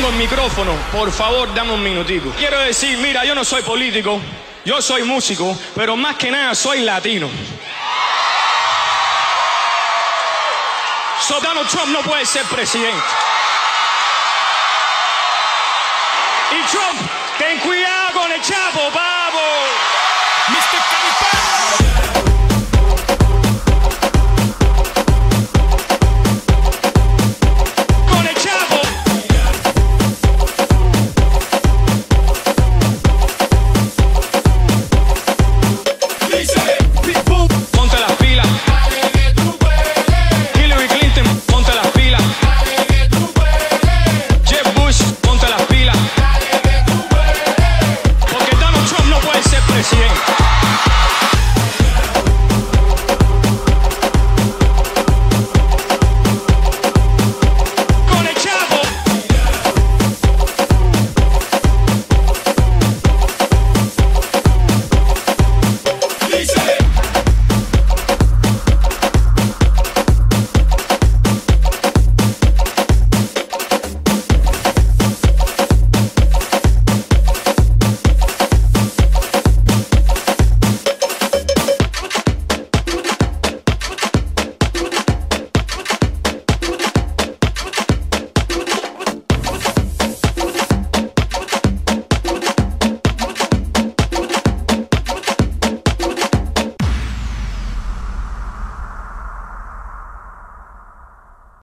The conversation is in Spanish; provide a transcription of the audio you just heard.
tengo el micrófono, por favor, dame un minutico. Quiero decir, mira, yo no soy político, yo soy músico, pero más que nada soy latino. So Donald Trump no puede ser presidente. Y Trump, ten cuidado con el Chapo,